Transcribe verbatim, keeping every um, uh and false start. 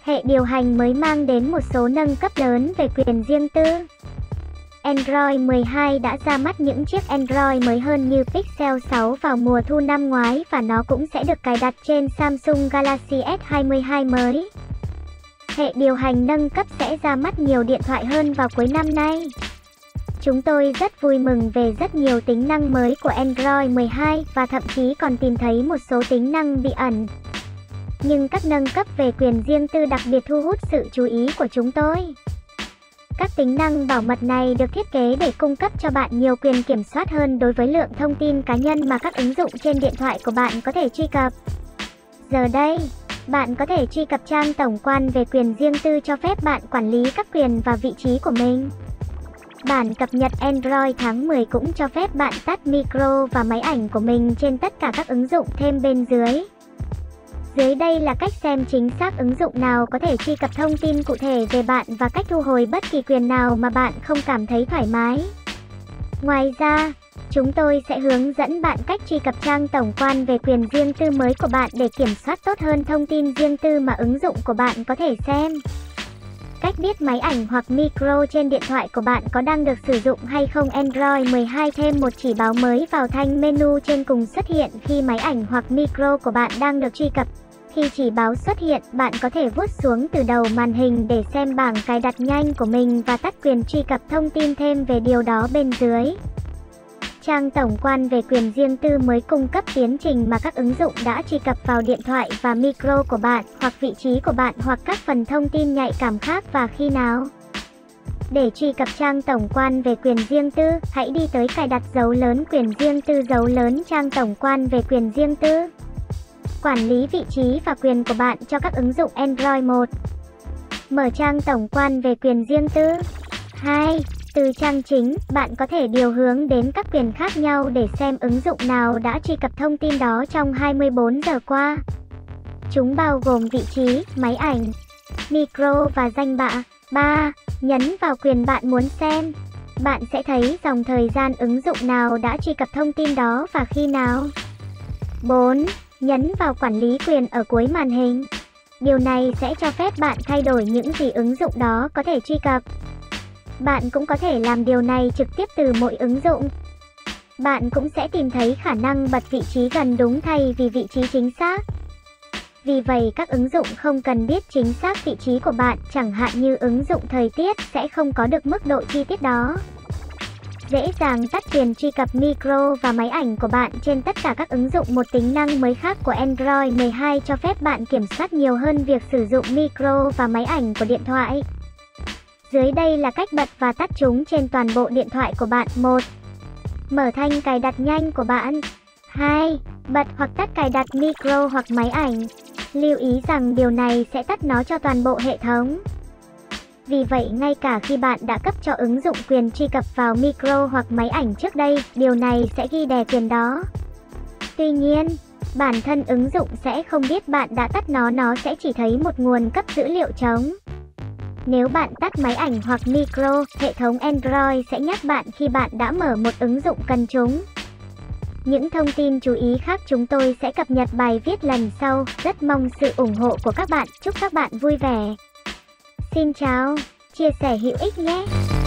Hệ điều hành mới mang đến một số nâng cấp lớn về quyền riêng tư. Android mười hai đã ra mắt những chiếc Android mới hơn như Pixel sáu vào mùa thu năm ngoái và nó cũng sẽ được cài đặt trên Samsung Galaxy S hai mươi hai mới. Hệ điều hành nâng cấp sẽ ra mắt nhiều điện thoại hơn vào cuối năm nay. Chúng tôi rất vui mừng về rất nhiều tính năng mới của Android mười hai và thậm chí còn tìm thấy một số tính năng bí ẩn. Nhưng các nâng cấp về quyền riêng tư đặc biệt thu hút sự chú ý của chúng tôi. Các tính năng bảo mật này được thiết kế để cung cấp cho bạn nhiều quyền kiểm soát hơn đối với lượng thông tin cá nhân mà các ứng dụng trên điện thoại của bạn có thể truy cập. Giờ đây, bạn có thể truy cập trang tổng quan về quyền riêng tư cho phép bạn quản lý các quyền và vị trí của mình. Bản cập nhật Android tháng mười cũng cho phép bạn tắt micro và máy ảnh của mình trên tất cả các ứng dụng thêm bên dưới. Dưới đây là cách xem chính xác ứng dụng nào có thể truy cập thông tin cụ thể về bạn và cách thu hồi bất kỳ quyền nào mà bạn không cảm thấy thoải mái. Ngoài ra, chúng tôi sẽ hướng dẫn bạn cách truy cập trang tổng quan về quyền riêng tư mới của bạn để kiểm soát tốt hơn thông tin riêng tư mà ứng dụng của bạn có thể xem. Cách biết máy ảnh hoặc micro trên điện thoại của bạn có đang được sử dụng hay không. Android mười hai thêm một chỉ báo mới vào thanh menu trên cùng xuất hiện khi máy ảnh hoặc micro của bạn đang được truy cập. Khi chỉ báo xuất hiện, bạn có thể vuốt xuống từ đầu màn hình để xem bảng cài đặt nhanh của mình và tắt quyền truy cập thông tin thêm về điều đó bên dưới. Trang tổng quan về quyền riêng tư mới cung cấp tiến trình mà các ứng dụng đã truy cập vào điện thoại và micro của bạn, hoặc vị trí của bạn hoặc các phần thông tin nhạy cảm khác và khi nào. Để truy cập trang tổng quan về quyền riêng tư, hãy đi tới cài đặt dấu lớn quyền riêng tư dấu lớn trang tổng quan về quyền riêng tư. Quản lý vị trí và quyền của bạn cho các ứng dụng Android một. Mở trang tổng quan về quyền riêng tư. hai. Từ trang chính, bạn có thể điều hướng đến các quyền khác nhau để xem ứng dụng nào đã truy cập thông tin đó trong hai mươi bốn giờ qua. Chúng bao gồm vị trí, máy ảnh, micro và danh bạ. ba. Nhấn vào quyền bạn muốn xem. Bạn sẽ thấy dòng thời gian ứng dụng nào đã truy cập thông tin đó và khi nào. bốn. Nhấn vào quản lý quyền ở cuối màn hình. Điều này sẽ cho phép bạn thay đổi những gì ứng dụng đó có thể truy cập. Bạn cũng có thể làm điều này trực tiếp từ mỗi ứng dụng. Bạn cũng sẽ tìm thấy khả năng bật vị trí gần đúng thay vì vị trí chính xác. Vì vậy, các ứng dụng không cần biết chính xác vị trí của bạn, chẳng hạn như ứng dụng thời tiết, sẽ không có được mức độ chi tiết đó. Dễ dàng tắt quyền truy cập micro và máy ảnh của bạn trên tất cả các ứng dụng. Một tính năng mới khác của Android mười hai cho phép bạn kiểm soát nhiều hơn việc sử dụng micro và máy ảnh của điện thoại. Dưới đây là cách bật và tắt chúng trên toàn bộ điện thoại của bạn. một. Mở thanh cài đặt nhanh của bạn. hai. Bật hoặc tắt cài đặt micro hoặc máy ảnh. Lưu ý rằng điều này sẽ tắt nó cho toàn bộ hệ thống. Vì vậy, ngay cả khi bạn đã cấp cho ứng dụng quyền truy cập vào micro hoặc máy ảnh trước đây, điều này sẽ ghi đè quyền đó. Tuy nhiên, bản thân ứng dụng sẽ không biết bạn đã tắt nó, nó sẽ chỉ thấy một nguồn cấp dữ liệu trống. Nếu bạn tắt máy ảnh hoặc micro, hệ thống Android sẽ nhắc bạn khi bạn đã mở một ứng dụng cần chúng. Những thông tin chú ý khác chúng tôi sẽ cập nhật bài viết lần sau. Rất mong sự ủng hộ của các bạn. Chúc các bạn vui vẻ. Xin chào, chia sẻ hữu ích nhé!